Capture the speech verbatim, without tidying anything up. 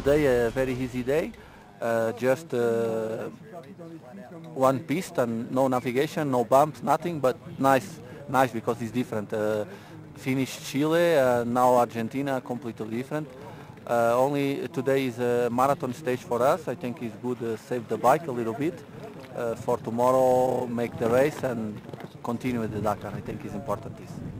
today a very easy day, uh, just uh, one piste and no navigation, no bumps, nothing, but nice, nice because it's different. Uh, finished Chile, uh, now Argentina, completely different. Uh, only today is a marathon stage for us. I think it's good to save the bike a little bit uh, for tomorrow, make the race and continue with the Dakar. I think it's important this.